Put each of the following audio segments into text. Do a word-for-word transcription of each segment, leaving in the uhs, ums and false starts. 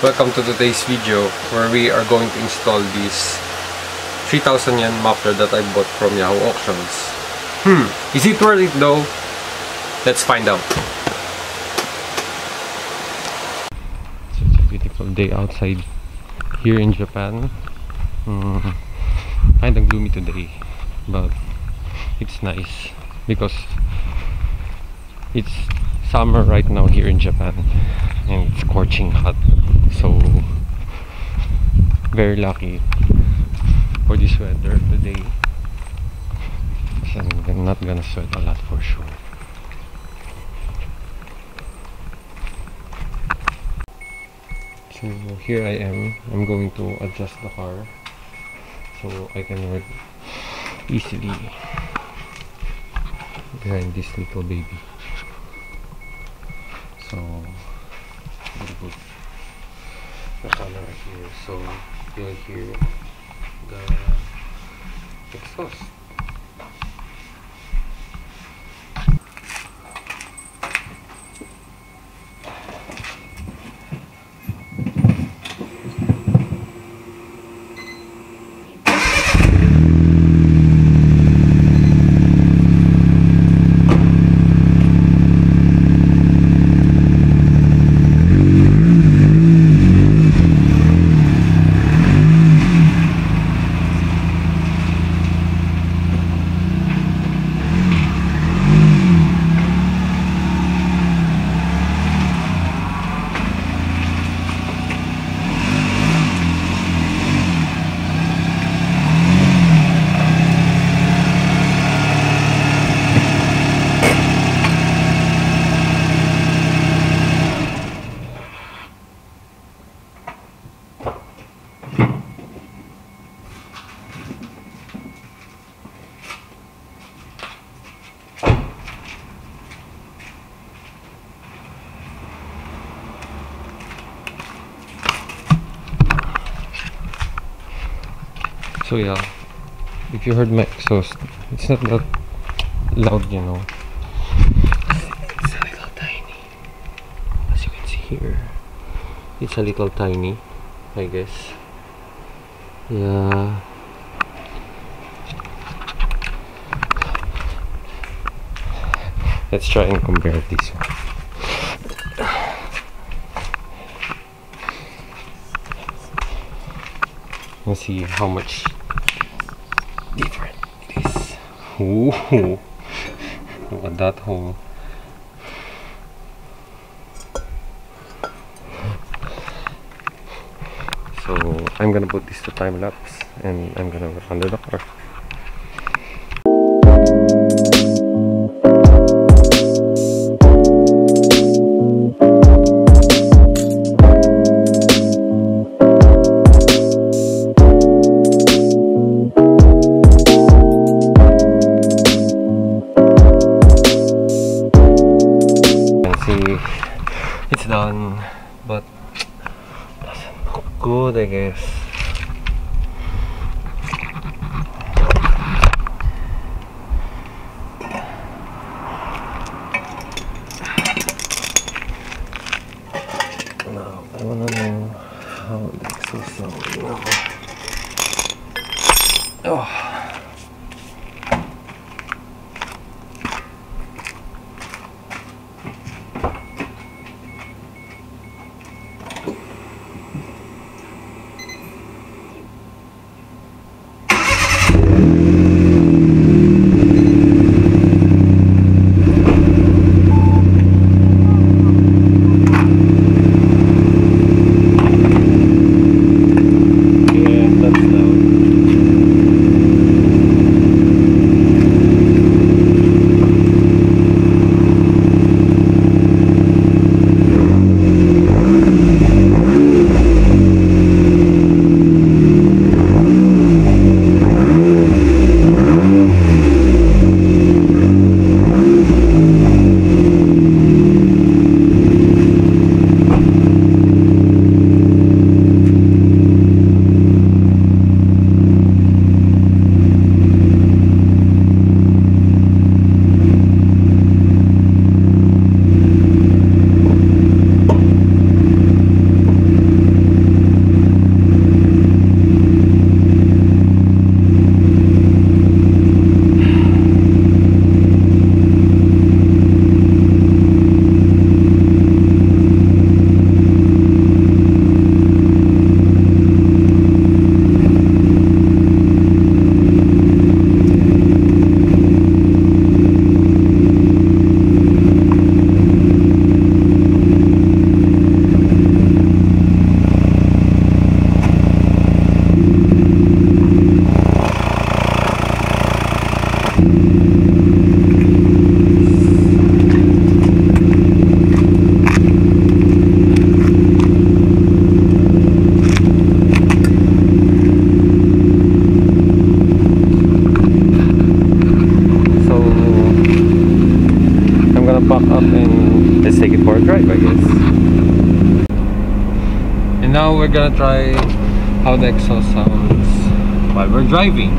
Welcome to today's video where we are going to install this three thousand yen muffler that I bought from Yahoo auctions. Hmm, is it worth it though? Let's find out. It's a beautiful day outside here in Japan. Hmm, kind of gloomy today, but it's nice because it's summer right now here in Japan and it's scorching hot. So very lucky for this weather today. So I'm not gonna sweat a lot for sure. So here I am. I'm going to adjust the car so I can work easily behind this little baby. So I'm gonna put the camera here so you'll hear the exhaust. So yeah, if you heard my exhaust, it's not that loud, you know. It's a little tiny. As you can see here, it's a little tiny, I guess. Yeah. Let's try and compare this one. Let's see how much different it is. Ooh, look at that hole. So I'm gonna put this to time lapse and I'm gonna work under the car. It's done, but doesn't look good, I guess. Now I wanna know how the exhaust sounds now. Oh. And now we're gonna try how the exhaust sounds while we're driving.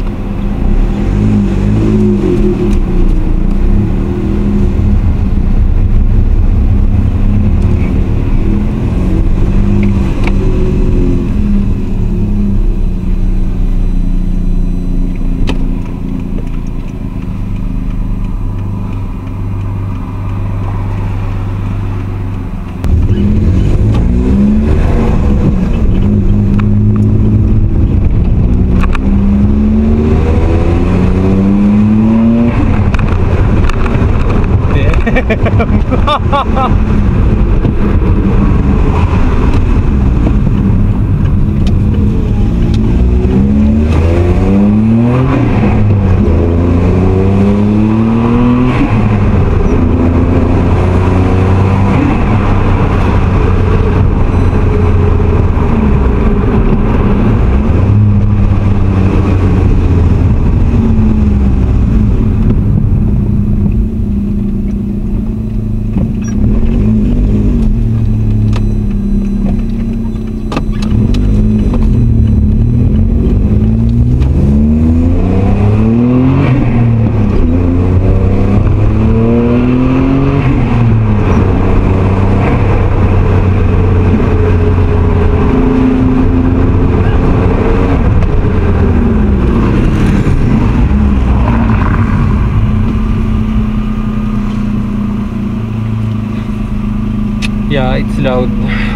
Yeah, it's loud,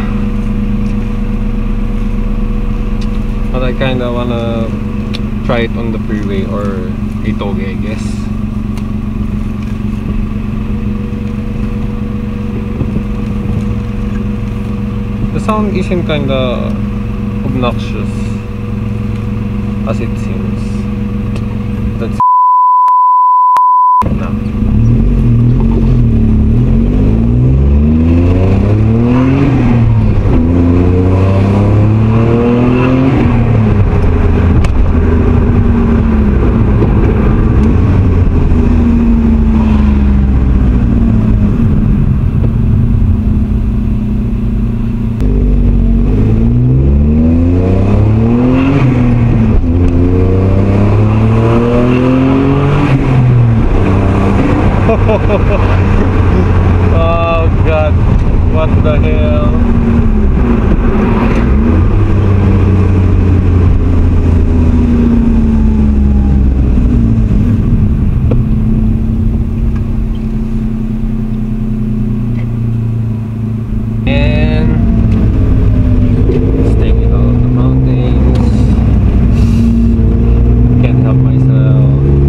but I kinda wanna try it on the freeway or a toge, I guess. The sound isn't kinda obnoxious as it seems. That's no. Oh god, what the hell? And let's take it out of the mountains. Can't help myself.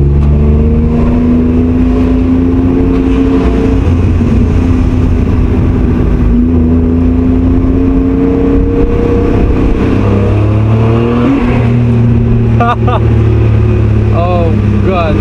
Oh god.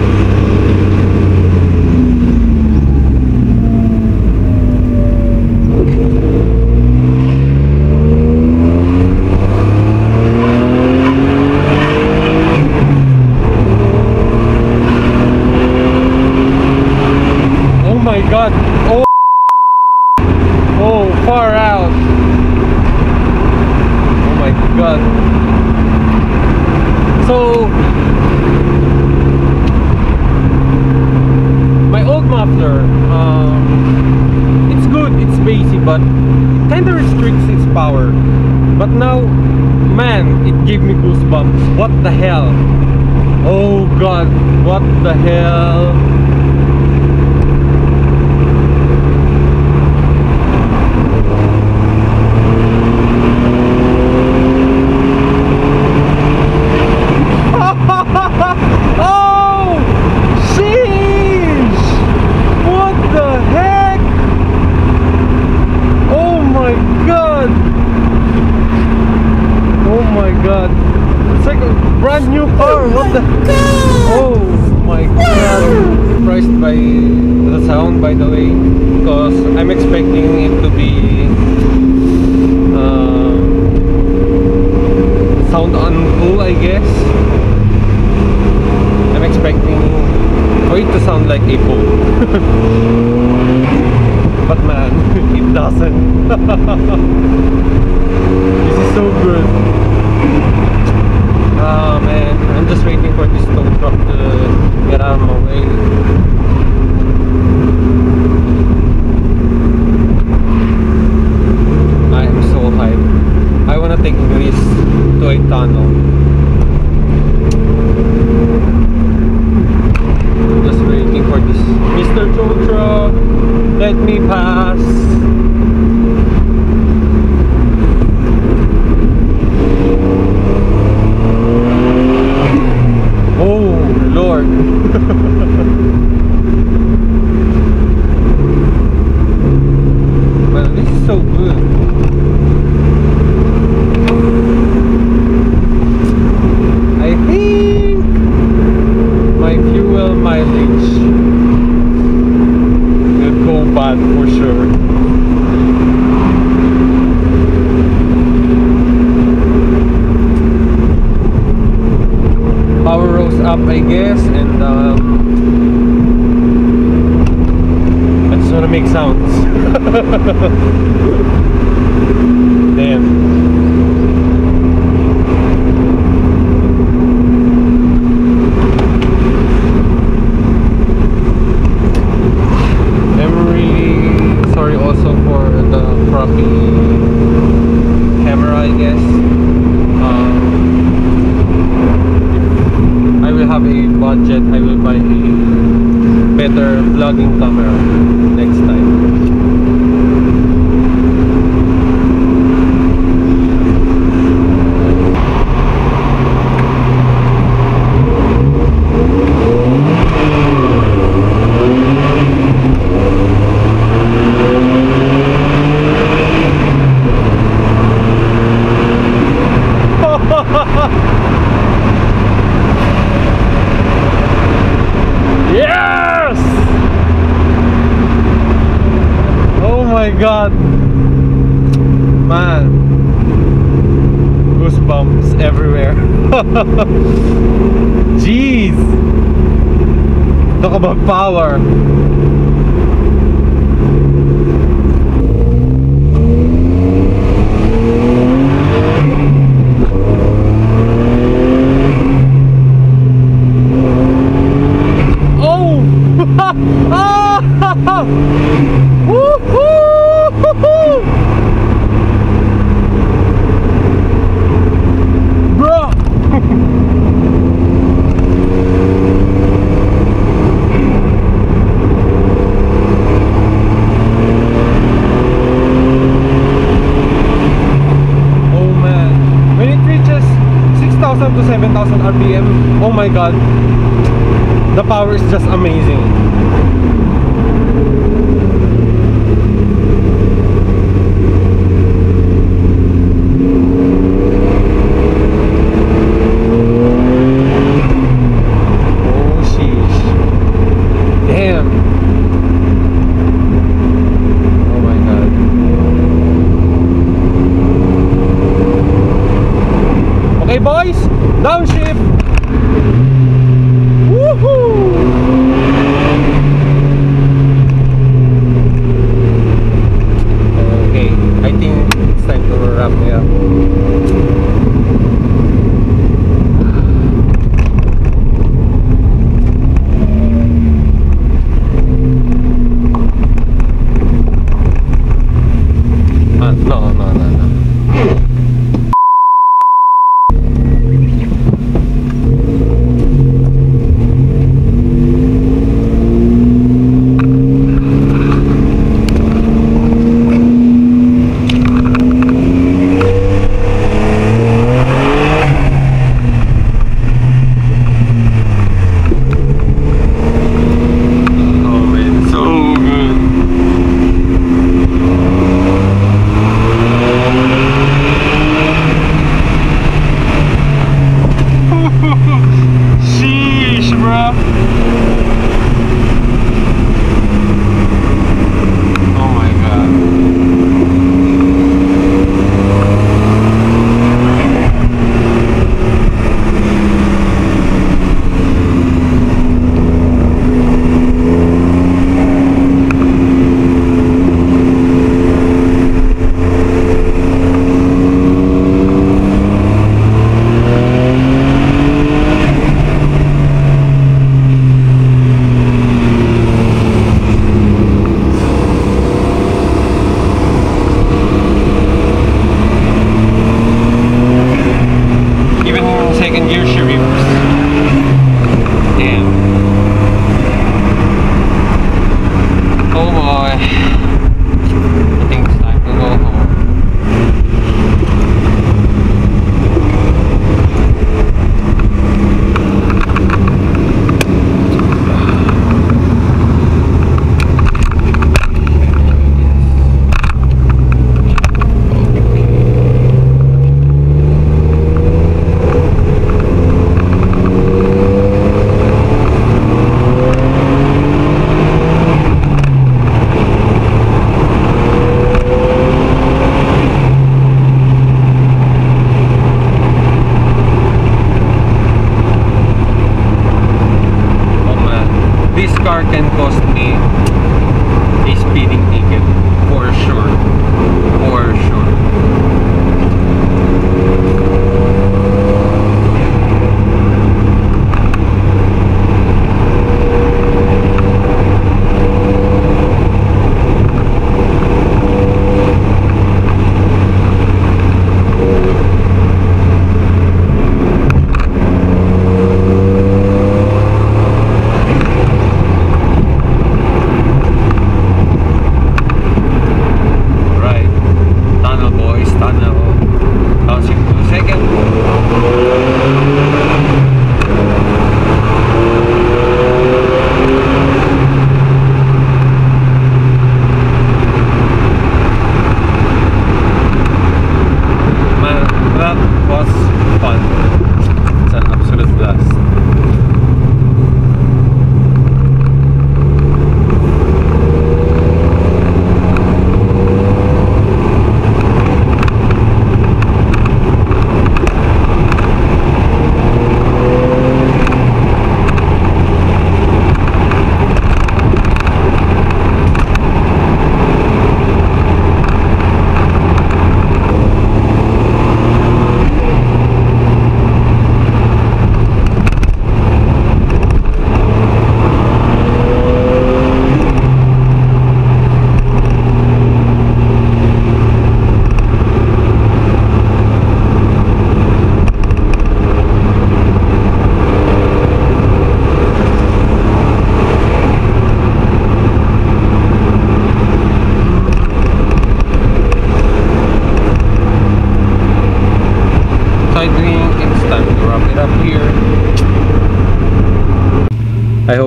Oh my god. Oh, oh, far out. Oh my god. So my old muffler, um, it's good, it's basic, but it kind of restricts its power. But now, man, it gave me goosebumps. What the hell? Oh god, what the hell? It's like a brand new car. What the? Oh my god! Surprised by the sound, by the way, because I'm expecting it to be uh, sound uncool, I guess. I'm expecting for it to sound like a boat, but man, it doesn't. tunnel. Just waiting for this Mister Tow Truck. Let me pass. Oh Lord. Well, this is so good. I think my fuel mileage will go bad for sure. Power rose up, I guess, and um, I just want to make sounds. Damn. I'm really sorry also for the crappy camera, I guess. Um, if I will have a budget, I will buy a better vlogging camera next time. Yes! Oh my god, man, goosebumps everywhere. Jeez, talk about power. Bro. Oh man, when it reaches six thousand to seven thousand R P M, oh my god, the power is just amazing. Okay boys, downshift. Woohoo! Okay, I think it's time to wrap me up. Ah, no, no, no, no.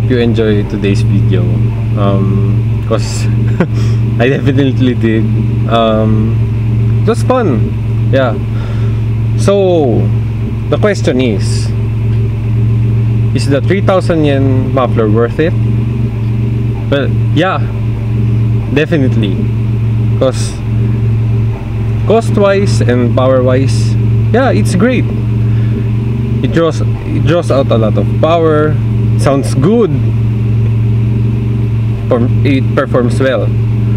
hope you enjoy today's video, um because I definitely did. Um it was fun. Yeah. So the question is is the three thousand yen muffler worth it? Well, yeah, definitely, because cost wise and power wise, yeah, it's great. It draws it draws out a lot of power, sounds good, it performs well.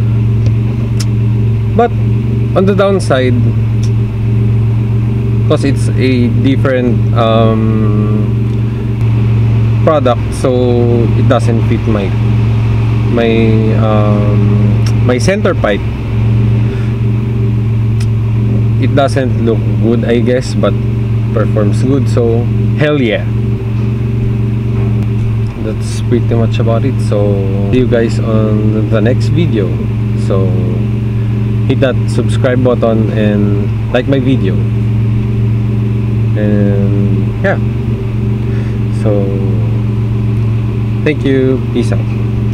But on the downside, because it's a different um, product, so it doesn't fit my my um, my center pipe. It doesn't look good, I guess, but performs good, so hell yeah. That's pretty much about it. So see you guys on the next video. So hit that subscribe button and like my video, and yeah, so thank you, peace out.